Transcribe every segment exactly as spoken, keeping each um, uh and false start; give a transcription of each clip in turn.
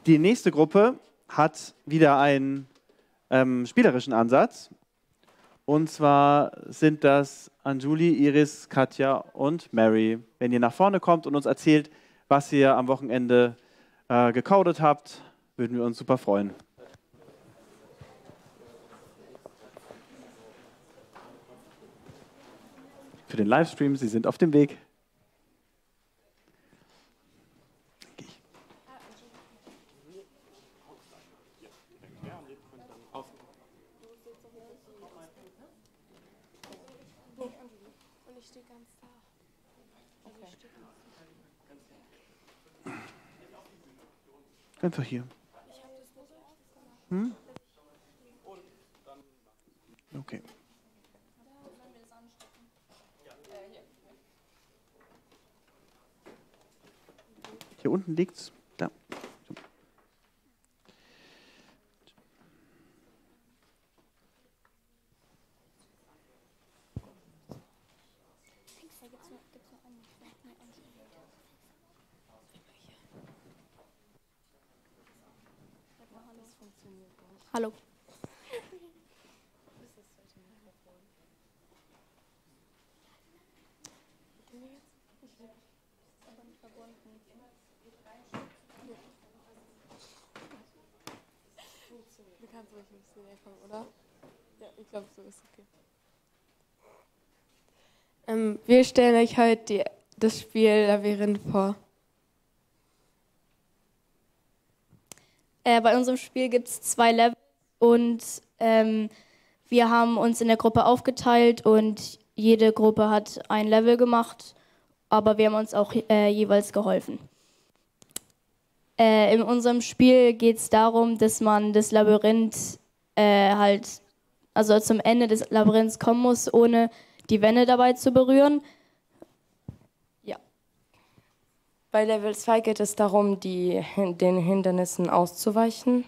Die nächste Gruppe hat wieder einen ähm, spielerischen Ansatz. Und zwar sind das Anjuli, Iris, Katja und Mary. Wenn ihr nach vorne kommt und uns erzählt, was ihr am Wochenende äh, gecodet habt, würden wir uns super freuen. Für den Livestream, Sie sind auf dem Weg. Einfach hier. Hm? Okay. Hier unten liegt's. Da. Hallo. Du kannst ruhig ein bisschen näher kommen, oder? Ja, ich glaube, so ist okay. Ähm, wir stellen euch heute die, das Spiel Labyrinth vor. Äh, bei unserem Spiel gibt es zwei Level und ähm, wir haben uns in der Gruppe aufgeteilt und jede Gruppe hat ein Level gemacht, aber wir haben uns auch äh, jeweils geholfen. Äh, in unserem Spiel geht es darum, dass man das Labyrinth äh, halt, also zum Ende des Labyrinths kommen muss, ohne die Wände dabei zu berühren. Ja. Bei Level zwei geht es darum, die, den Hindernissen auszuweichen.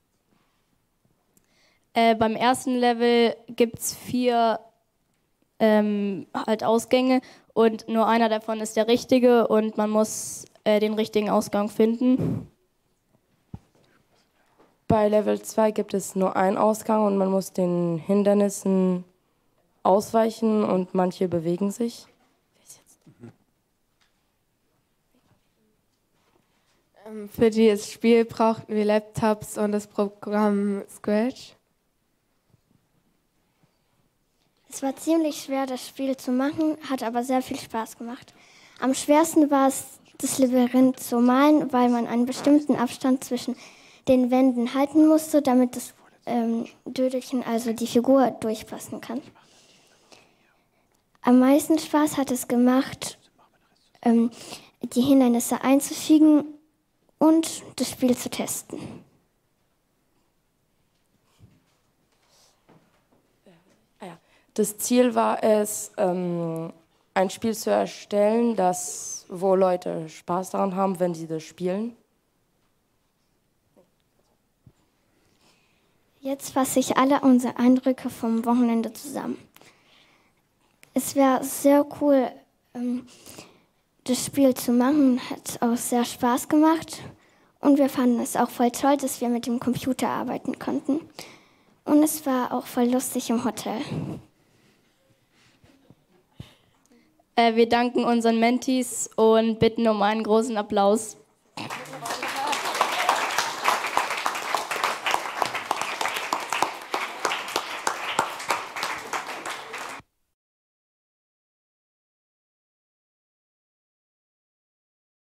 Äh, beim ersten Level gibt es vier ähm, halt Ausgänge und nur einer davon ist der richtige und man muss äh, den richtigen Ausgang finden. Bei Level zwei gibt es nur einen Ausgang und man muss den Hindernissen ausweichen und manche bewegen sich. Ähm, für dieses Spiel brauchten wir Laptops und das Programm Scratch. Es war ziemlich schwer, das Spiel zu machen, hat aber sehr viel Spaß gemacht. Am schwersten war es, das Labyrinth zu malen, weil man einen bestimmten Abstand zwischen den Wänden halten musste, damit das ähm, Dödelchen, also die Figur, durchpassen kann. Am meisten Spaß hat es gemacht, ähm, die Hindernisse einzufügen und das Spiel zu testen. Das Ziel war es, ähm, ein Spiel zu erstellen, das, wo Leute Spaß daran haben, wenn sie das spielen. Jetzt fasse ich alle unsere Eindrücke vom Wochenende zusammen. Es wäre sehr cool, ähm, das Spiel zu machen, hat auch sehr Spaß gemacht und wir fanden es auch voll toll, dass wir mit dem Computer arbeiten konnten. Und es war auch voll lustig im Hotel. Äh, wir danken unseren Mentees und bitten um einen großen Applaus.